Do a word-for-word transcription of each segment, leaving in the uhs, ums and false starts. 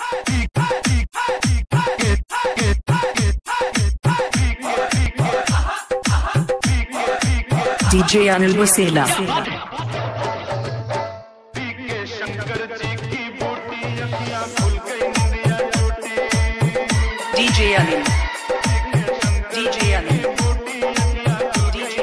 DJ Anil Basela. DJ Anil DJ Anil DJ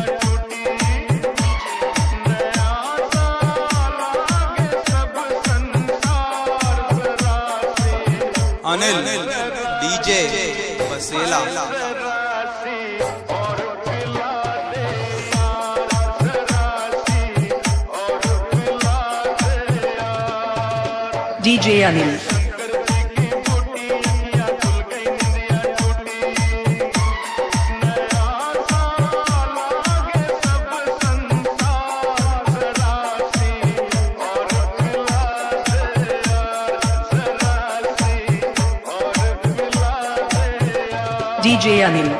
Anil DJ Basela. DJ Anil DJ Anil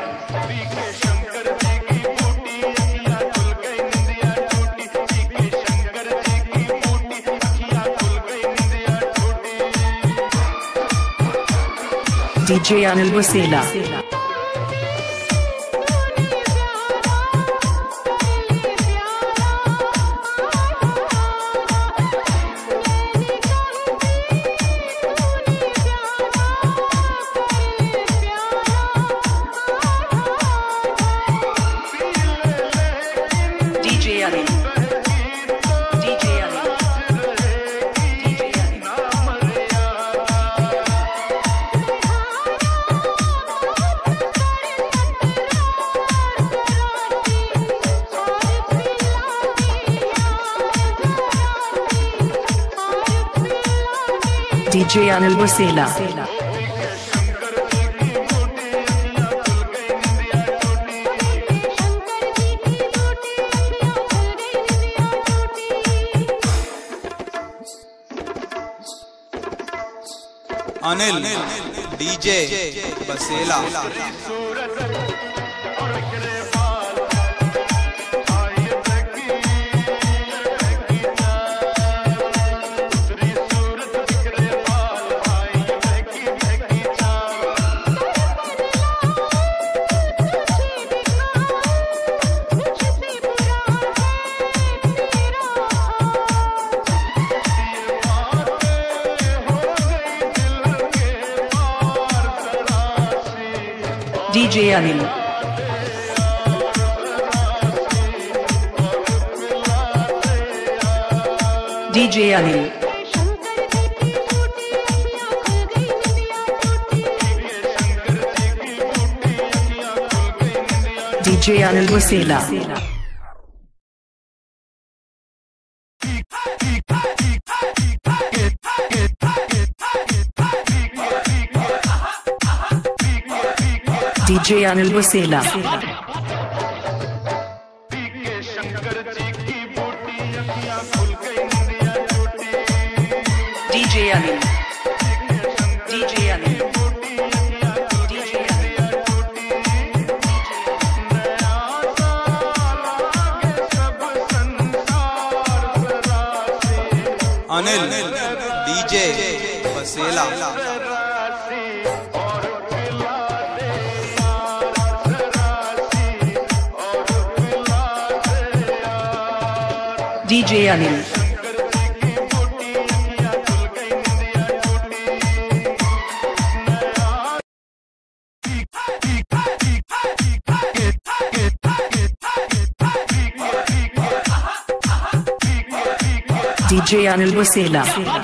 DJ Anil Basela. DJ Anil DJ Anil DJ Anil Basela. Anil DJ Basela. DJ Anil DJ Anil DJ Anil Basela. DJ Anil Basela. DJ Anil DJ Anil DJ Anil DJ Basela. DJ Anil DJ Anil Basela.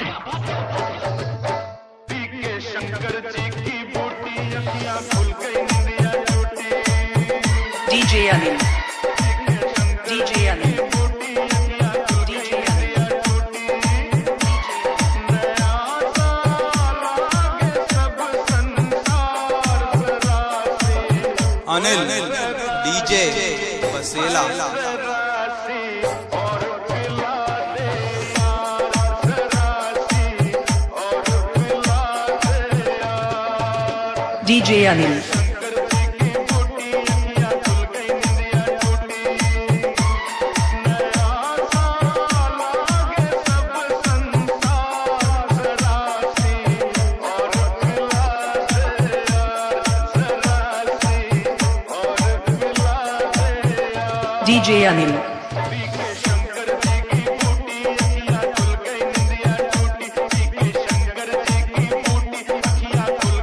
DJ Anil DJ Anil Anil DJ Basela. DJ Anil DJ Anil.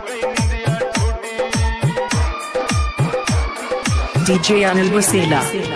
D J Anil Basela.